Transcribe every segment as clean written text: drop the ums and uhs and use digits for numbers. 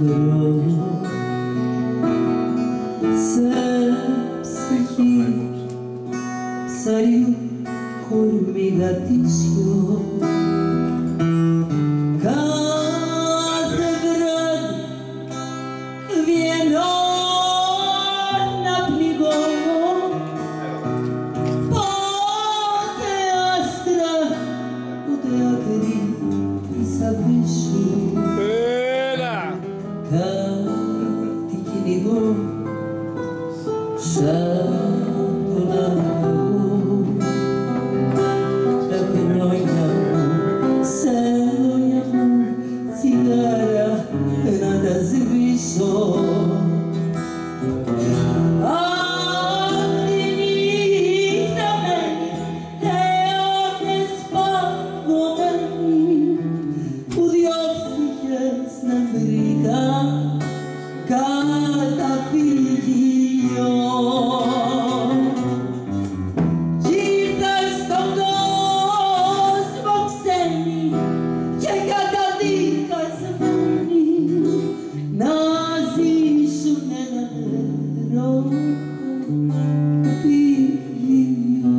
δρόμο σε ψυχή ψαριού κορμί γατήσιο κάθε βράδυ βγαίνω να πνιγώ πότε άστρα ούτε άκρη της αφής σου κάτι κυνηγώ σαν τον άνθρωπο τα χρόνια μου σαν λόγια μου τσιγάρα να τα σβήσω αυτή νύχτα μένει αιώνες παγωμένοι που δυο ψυχές να βρήκαν καταφύγιο κι ήρθαν στον κόσμο ξένοι και καταδικασμένοι να ζήσουν ένα ερωτήριο.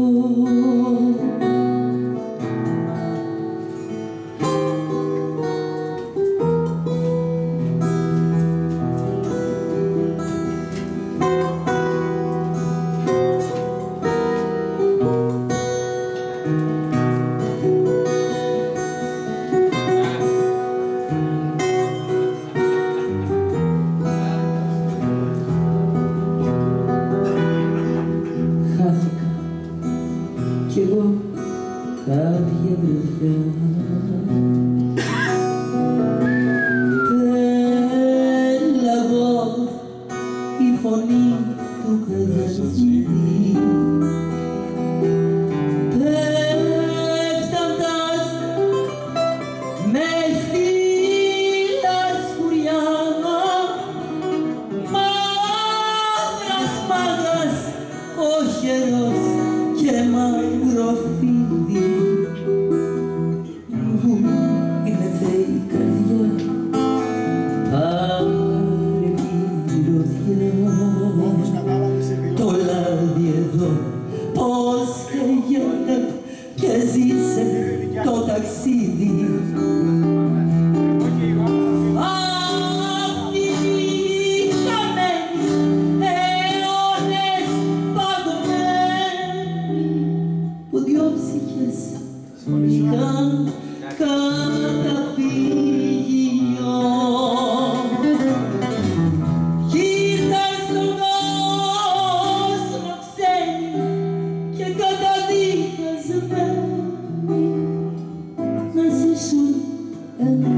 Χάθηκα κι εγώ κάποια βραδιά πέλαγω η φωνή του Καζαντζίδη πέφταν τα άστρα μες στη λασκουριά μαύρας μάγας ο χερός και μαύρο φίδι μου είναι θεή η καρδιά πάρε μυρωδιά το λάδι εδώ πως καίγεται και ζήσε το ταξίδι αυτή νύχτα μένει αιώνες παγωμένοι που δυο ψυχές βρήκαν καταφύγιο κι ήρθαν στον κόσμο ξένοι και καταδικασμένοι να ζήσουν ένα